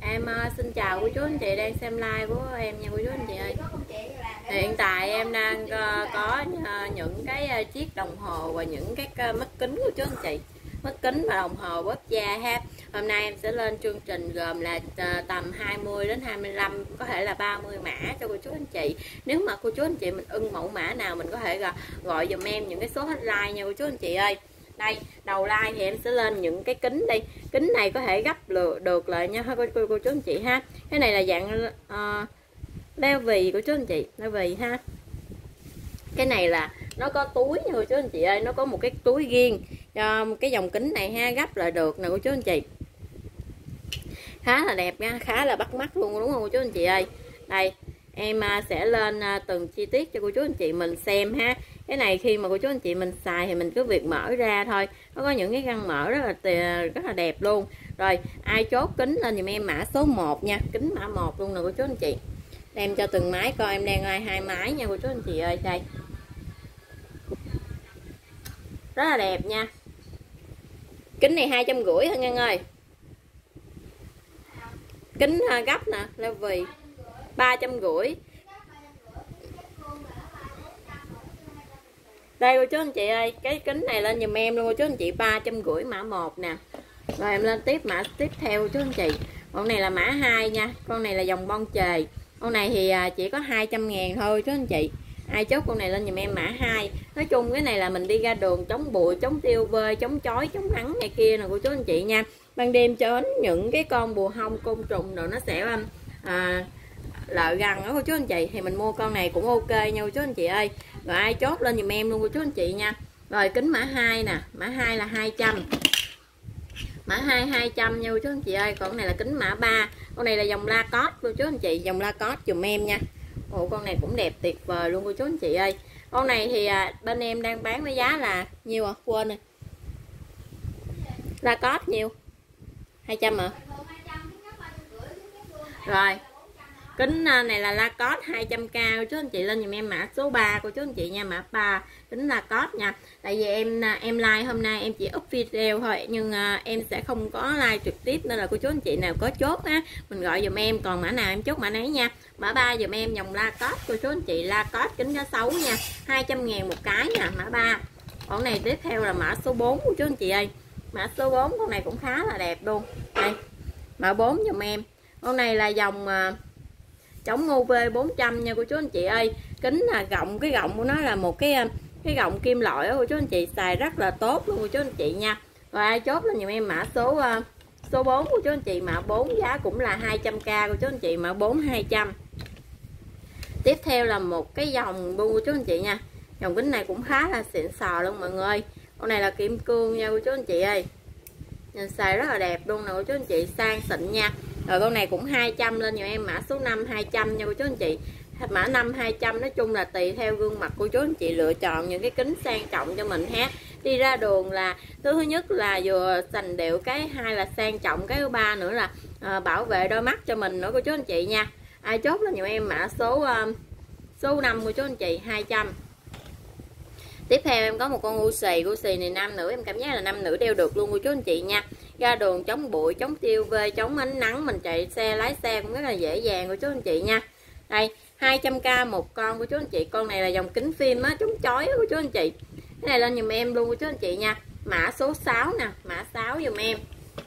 Em xin chào cô chú anh chị đang xem live của em nha cô chú anh chị ơi. Hiện tại em đang có những cái chiếc đồng hồ và những cái mắt kính của chú anh chị. Mắt kính và đồng hồ bóp da ha. Hôm nay em sẽ lên chương trình gồm là tầm 20 đến 25, có thể là 30 mã cho cô chú anh chị. Nếu mà cô chú anh chị mình ưng mẫu mã nào mình có thể gọi dùm em những cái số hotline nha cô chú anh chị ơi. Đây, đầu like thì em sẽ lên những cái kính đi. Kính này có thể gấp được lại nha cô chú anh chị ha. Cái này là dạng leo vì của chú anh chị, leo vì ha. Cái này là nó có túi nha cô chú anh chị ơi, nó có một cái túi riêng cho cái dòng kính này ha, gấp lại được nè cô chú anh chị. Khá là đẹp nha, khá là bắt mắt luôn đúng không cô chú anh chị ơi. Đây, em sẽ lên từng chi tiết cho cô chú anh chị mình xem ha. Cái này khi mà cô chú anh chị mình xài thì mình cứ việc mở ra thôi, nó có những cái găng mở rất là đẹp luôn. Rồi ai chốt kính lên dùm em mã số 1 nha, kính mã 1 luôn nè cô chú anh chị. Đem cho từng máy coi, em đang like 2 máy nha cô chú anh chị ơi. Đây, rất là đẹp nha. Kính này 250 thôi Ngân ơi. Kính gấp nè, leo vì 350. Đây cô chú anh chị ơi, cái kính này lên dùm em luôn cô chú anh chị, 350 mã 1 nè. Rồi em lên tiếp mã tiếp theo cô chú anh chị. Con này là mã 2 nha, con này là dòng bon chề. Con này thì chỉ có 200.000 thôi chú anh chị. Ai chốt con này lên dùm em mã 2. Nói chung cái này là mình đi ra đường chống bụi, chống tiêu vơi, chống chói, chống nắng này kia nè cô chú anh chị nha. Ban đêm cho những cái con bùa hông, côn trùng rồi nó sẽ lợi gần đó cô chú anh chị, thì mình mua con này cũng ok nha cô chú anh chị ơi. Rồi ai chốt lên dùm em luôn cô chú anh chị nha. Rồi kính mã 2 nè, mã 2 là 200. Mã 2 200 nha cô chú anh chị ơi. Còn này là kính mã 3. Con này là dòng Lacoste cô chú anh chị, dòng Lacoste dùm em nha. Ồ, con này cũng đẹp tuyệt vời luôn cô chú anh chị ơi. Con này thì bên em đang bán với giá là nhiêu à? Quên rồi. Lacoste nhiêu? 200 à? Rồi. Kính này là Lacoste 200k cô chú anh chị, lên dùm em mã số 3 cô chú anh chị nha, mã 3 kính Lacoste nha. Tại vì em like hôm nay em chỉ up video thôi, nhưng em sẽ không có like trực tiếp, nên là cô chú anh chị nào có chốt á mình gọi dùm em, còn mã nào em chốt mã nấy nha. Mã 3 dùm em dòng Lacoste cô chú anh chị, Lacoste kính cá sấu nha, 200.000 một cái nha, mã 3. Con này tiếp theo là mã số 4 cô chú anh chị ơi. Mã số 4 con này cũng khá là đẹp luôn. Đây, mã 4 dùm em. Con này là dòng chống UV 400 nha cô chú anh chị ơi. Kính là gọng, cái gọng của nó là một cái gọng kim loại đó cô chú anh chị, xài rất là tốt luôn cô chú anh chị nha. Rồi ai chốt lên giùm em mã số 4 của chú anh chị, mã 4 giá cũng là 200k cô chú anh chị, mã 4 200. Tiếp theo là một cái dòng luôn cô chú anh chị nha. Dòng kính này cũng khá là xịn sò luôn mọi người. Con này là kim cương nha cô chú anh chị ơi. Nhìn xài rất là đẹp luôn nè cô chú anh chị, sang xịn nha. Rồi con này cũng 200, lên giùm em mã số 5 200 nha cô chú anh chị. Mã 5 200, nói chung là tùy theo gương mặt cô chú anh chị lựa chọn những cái kính sang trọng cho mình ha. Đi ra đường là thứ nhất là vừa sành điệu, cái hai là sang trọng, cái thứ ba nữa là bảo vệ đôi mắt cho mình nữa cô chú anh chị nha. Ai chốt là giùm em mã số 5 của chú anh chị, 200. Tiếp theo em có một con Gucci này nam nữ, em cảm giác là nam nữ đeo được luôn cô chú anh chị nha. Ra đường chống bụi, chống tiêu UV, chống ánh nắng, mình chạy xe, lái xe cũng rất là dễ dàng cô chú anh chị nha. Đây, 200k một con cô chú anh chị. Con này là dòng kính phim á, chống chói á cô chú anh chị. Cái này lên giùm em luôn cô chú anh chị nha. Mã số 6 nè, mã 6 giùm em.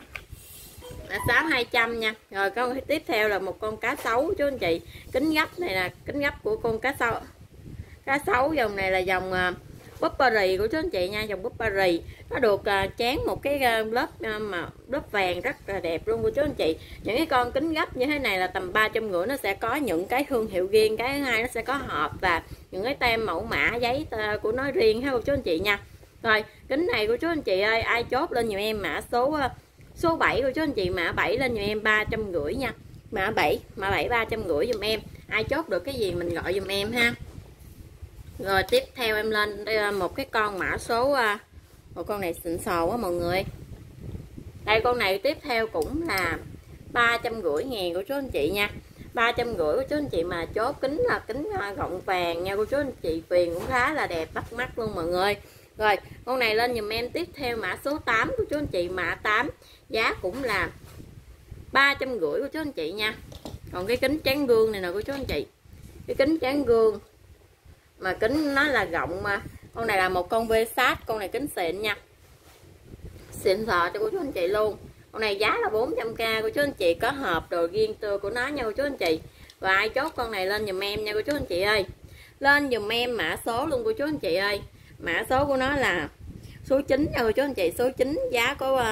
Mã 6 200 nha. Rồi con tiếp theo là một con cá sấu cô chú anh chị. Kính gấp này là kính gấp của con cá sấu. Cá sấu dòng này là dòng Burberry của chú anh chị nha, dòng Burberry. Nó được chán một cái lớp vàng rất là đẹp luôn của chú anh chị. Những cái con kính gấp như thế này là tầm 350, nó sẽ có những cái thương hiệu riêng. Cái thứ hai nó sẽ có hộp và những cái tem mẫu mã giấy của nó riêng ha cô chú anh chị nha. Rồi kính này của chú anh chị ơi, ai chốt lên giùm em mã số 7 của chú anh chị, mã 7 lên giùm em 350 nha. Mã 7 350 giùm em. Ai chốt được cái gì mình gọi giùm em ha. Rồi tiếp theo em lên một cái con mã số một con này xịn sò quá mọi người. Đây con này tiếp theo cũng là 350.000 của chú anh chị nha. 350 của chú anh chị mà chốt kính là kính gọng vàng nha cô chú anh chị, viền cũng khá là đẹp bắt mắt luôn mọi người. Rồi con này lên dùm em tiếp theo mã số 8 của chú anh chị, mã 8 giá cũng là 350 của chú anh chị nha. Còn cái kính tráng gương này nè của chú anh chị, cái kính tráng gương mà kính nó là rộng, mà con này là một con V-Sat, con này kính xịn nha, xịn sò cho cô chú anh chị luôn. Con này giá là 400k của chú anh chị, có hộp đồ riêng tư của nó nha cô chú anh chị. Và ai chốt con này lên dùm em nha cô chú anh chị ơi, lên dùm em mã số luôn cô chú anh chị ơi. Mã số của nó là số 9 nha cô chú anh chị, số 9, giá có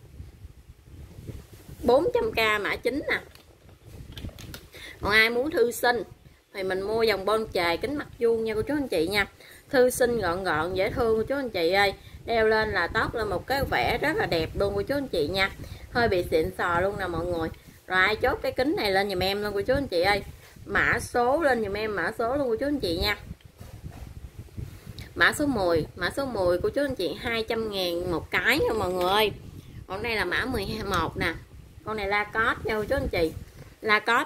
400k mã 9 nè. Còn ai muốn thư sinh thì mình mua dòng bon chài kính mặt vuông nha cô chú anh chị nha. Thư sinh gọn gọn dễ thương cô chú anh chị ơi, đeo lên là tót lên một cái vẻ rất là đẹp luôn cô chú anh chị nha, hơi bị xịn sò luôn nè mọi người. Rồi ai chốt cái kính này lên dùm em luôn cô chú anh chị ơi, mã số lên dùm em mã số luôn cô chú anh chị nha. Mã số 10, mã số 10 của chú anh chị 200.000 một cái nha mọi người ơi. Còn đây là mã 11 nè, con này Lacoste nha cô chú anh chị, Lacoste.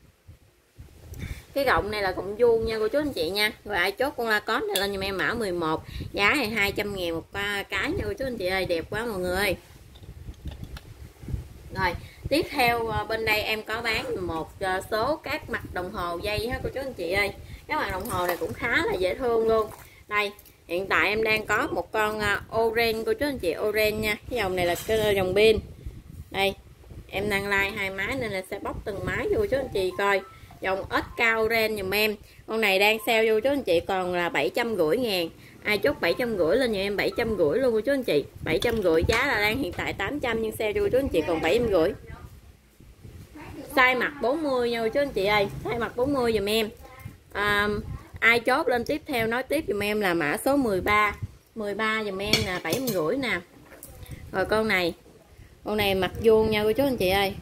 Cái gọng này là gọng vuông nha cô chú anh chị nha. Rồi ai chốt con Lacoste này lên dùm em mã 11, giá này 200.000 một cái nha cô chú anh chị ơi, đẹp quá mọi người ơi. Rồi tiếp theo bên đây em có bán một số các mặt đồng hồ dây ha cô chú anh chị ơi. Các mặt đồng hồ này cũng khá là dễ thương luôn. Đây hiện tại em đang có một con orange cô chú anh chị, orange nha. Cái dòng này là cái dòng pin. Đây em đang like hai máy nên là sẽ bóc từng máy cho cô chú anh chị coi. Dòng SK orange dùm em, con này đang sale vô chú anh chị còn là 750.000. Ai chốt 750 lên nhà em 750 luôn cô chú anh chị, 750, giá là đang hiện tại 800 nhưng sale cho cô chú anh chị còn 750. Size mặt 40 nha cô chú anh chị ơi, size mặt 40 dùm em. Ai chốt lên tiếp theo nói tiếp dùm em là mã số 13, 13 dùm em là 750 nè. Rồi con này mặt vuông nha cô chú anh chị ơi,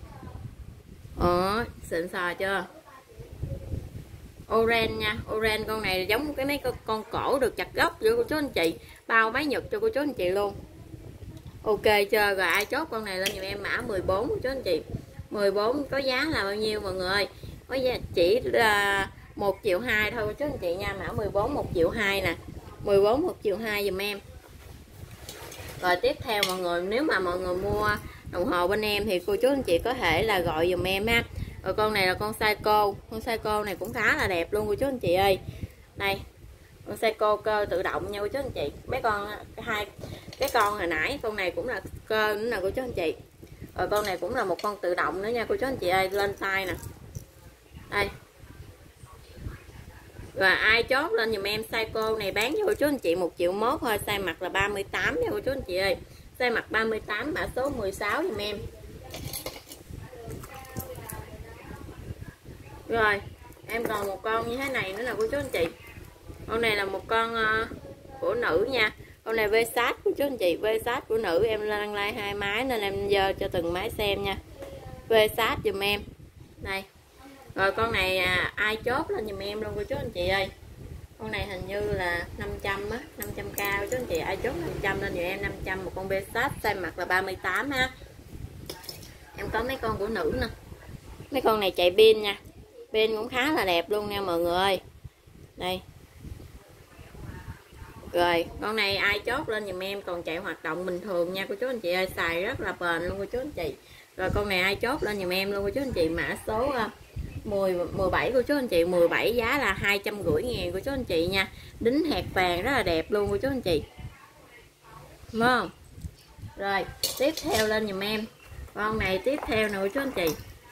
xịn sò chưa, orange nha, orange. Con này giống cái mấy con cổ được chặt gốc cho cô chú anh chị, bao máy nhật cho cô chú anh chị luôn, ok chưa. Rồi ai chốt con này lên giùm em mã 14 cô chú anh chị, 14 có giá là bao nhiêu mọi người, có giá chỉ là 1,2 triệu thôi cô chú anh chị nha. Mã 14 1,2 triệu nè, 14 1,2 triệu giùm em. Rồi tiếp theo mọi người, nếu mà mọi người mua đồng hồ bên em thì cô chú anh chị có thể là gọi dùm em ha. Rồi con này là con Seiko, con Seiko này cũng khá là đẹp luôn cô chú anh chị ơi. Đây con Seiko cơ tự động nha cô chú anh chị. Mấy con hai cái con hồi nãy con này cũng là cơ nữa nè cô chú anh chị. Rồi con này cũng là một con tự động nữa nha cô chú anh chị ơi, lên tay nè. Đây. Rồi ai chốt lên dùm em Seiko này bán cho cô chú anh chị 1,1 triệu thôi, size mặt là 38 nha cô chú anh chị ơi. Size mặt 38, mã số 16 dùm em. Rồi em còn một con như thế này nữa là cô chú anh chị. Con này là một con của nữ nha. Con này V-Sat của chú anh chị, V-Sat của nữ. Em đang like hai máy nên em dơ cho từng máy xem nha. V-Sat dùm em. Đây. Rồi con này ai chốt lên dùm em luôn cô chú anh chị ơi. Con này hình như là 500 á, 500k cô chú anh chị. Ai chốt 500 lên dùm em 500 một con V-Sat, size mặt là 38 ha. Em có mấy con của nữ nè. Mấy con này chạy pin nha. Pin cũng khá là đẹp luôn nha mọi người ơi. Đây. Rồi con này ai chốt lên dùm em còn chạy hoạt động bình thường nha cô chú anh chị ơi, xài rất là bền luôn cô chú anh chị. Rồi con này ai chốt lên dùm em luôn cô chú anh chị, mã số 17 cô chú anh chị, 17 giá là 250.000 cô chú anh chị nha. Đính hạt vàng rất là đẹp luôn cô chú anh chị, đúng không? Rồi tiếp theo lên dùm em con này tiếp theo nè cô chú anh chị.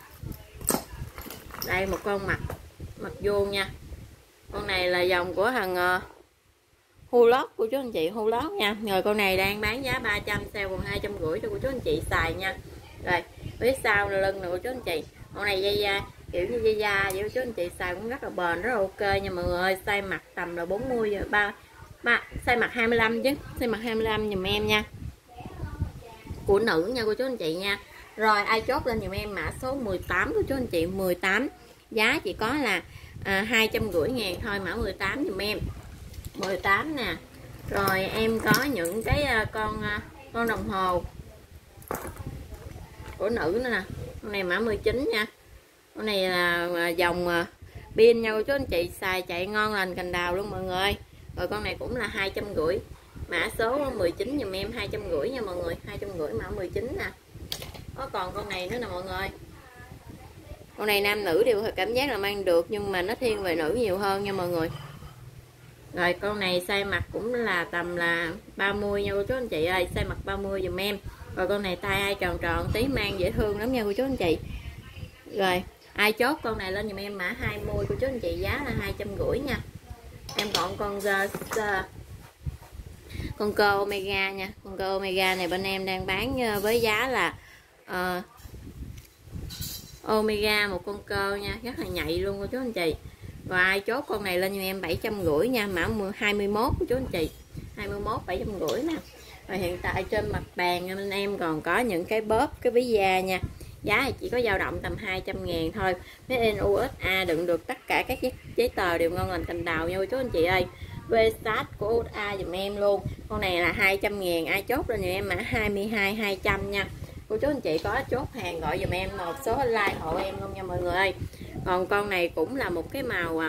Đây một con mặt vuông nha. Con này là dòng của thằng Hulot của chú anh chị, Hulot nha. Rồi con này đang bán giá 300, sale còn 250 cho cô chú anh chị xài nha. Rồi phía sau là lưng nè cô chú anh chị. Con này dây da kiểu như dây da vậy cô chú anh chị, xài cũng rất là bền, rất là ok nha mọi người ơi. Size mặt tầm là 40 size mặt 25 chứ, size mặt 25 giùm em nha, của nữ nha cô chú anh chị nha. Rồi ai chốt lên giùm em mã số 18 của chú anh chị, 18 giá chỉ có là 250.000 thôi, mã 18 giùm em, 18 nè. Rồi em có những cái con đồng hồ của nữ nữa nè. Con này mã 19 nha. Con này là dòng pin nha cô chú anh chị, xài chạy ngon lành cành đào luôn mọi người. Rồi con này cũng là 250, mã số 19 giùm em, 250 nha mọi người, 250 mã 19 nè. Có còn con này nữa nè mọi người, Con này nam nữ đều cảm giác là mang được, nhưng mà nó thiên về nữ nhiều hơn nha mọi người. Rồi con này size mặt cũng là tầm là 30 nha cô chú anh chị ơi, size mặt 30 dùm em. Rồi con này tay ai tròn tròn tí mang dễ thương lắm nha cô chú anh chị. Rồi ai chốt con này lên dùm em mã 20 cô chú anh chị, giá là 250 nha. Em còn con cơ Omega nha. Con cơ Omega này bên em đang bán với giá là Omega một con cơ nha, rất là nhạy luôn cô chú anh chị. Và ai chốt con này lên cho em 750 nha, mã 21 của chú anh chị, 21 750 nè. Và hiện tại trên mặt bàn bên em còn có những cái bóp cái ví da nha, giá chỉ có dao động tầm 200.000 thôi. Made in USA, đựng được tất cả các giấy tờ đều ngon lành cành đào nha cô chú anh chị ơi. Versace của USA dùm em luôn, con này là 200.000, ai chốt lên cho em mã 22 200 nha. Cô chú anh chị có chốt hàng gọi dùm em một số like hộ em luôn nha mọi người ơi. Còn con này cũng là một cái màu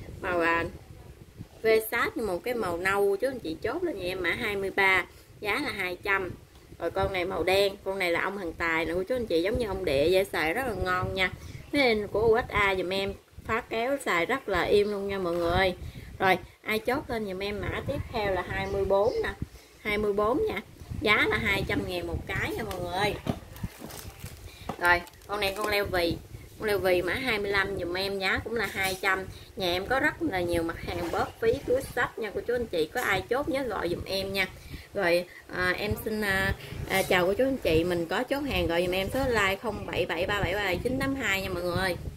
Versace, một cái màu nâu, chứ anh chị chốt lên cho em mã 23, giá là 200. Rồi con này màu đen, con này là ông thần tài nè cô chú anh chị, giống như ông địa, dễ xài rất là ngon nha. Nên của USA dùm em, phá kéo xài rất là im luôn nha mọi người ơi. Rồi ai chốt lên dùm em mã tiếp theo là 24 nè, 24 nha, giá là 200.000 một cái nha mọi người ơi. Rồi con này con leo vì, con leo vì mã 25 dùm em, giá cũng là 200. Nhà em có rất là nhiều mặt hàng bóp phí túi sách nha cô chú anh chị, có ai chốt nhớ gọi dùm em nha. Rồi em xin chào cô chú anh chị, mình có chốt hàng gọi dùm em số like 0773737982 nha mọi người ơi.